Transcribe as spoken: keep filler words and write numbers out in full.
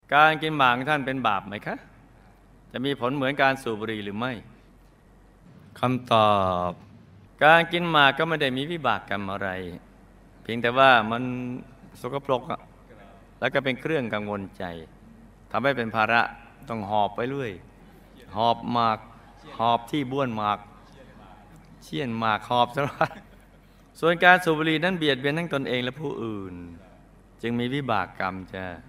การกินหมากของท่านเป็นบาปไหมคะจะมีผลเหมือนการสูบบุหรี่หรือไม่คำตอบการกินหมากก็ไม่ได้มีวิบากกรรมอะไรเพียงแต่ว่ามันสกปรกอะแล้วก็เป็นเครื่องกังวลใจทำให้เป็นภาระต้องหอบไปเรื่อยหอบหมากหอบที่บ้วนหมากเชี่ยนหมากหอบสารพัดส่วนการสูบบุหรี่นั้นเบียดเบียนทั้งตนเองและผู้อื่นจึงมีวิบากกรรมจ้ะ